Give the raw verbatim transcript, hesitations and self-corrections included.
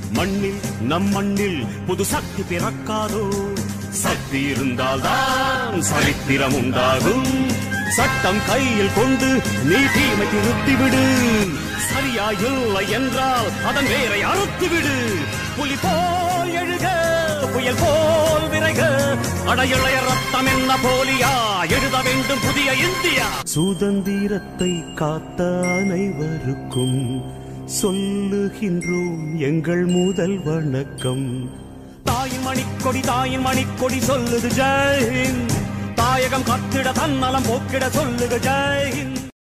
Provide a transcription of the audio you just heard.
மண்ணில் நம் மண்ணில் புது சக்தி பிறக்காதோ சக்தி இருந்தால்தான் சரித்திரம் உண்டாகும் சட்டம் கையில் கொண்டு நீ தீமை திருத்திவிடு சரியா இல்லை என்றால் அதன் வேரை அறுத்துவிடு புலி போல் எழுக புயல் போல் விரைக அடையளைய ரத்தம் என்ன போலியா எழுத வேண்டும் புதிய இந்தியா சுதந்திரத்தை காத்த அனைவருக்கும் சொல்லுகின்றோம் எங்கள் முதல் வணக்கம் தாயின் மணிக்கொடி தாயின் மணிக்கொடி சொல்லுது ஜெய் ஹிந்த் தாயகம் கத்திட தன்னலம் போக்கிட சொல்லுக ஜெய் ஹிந்த்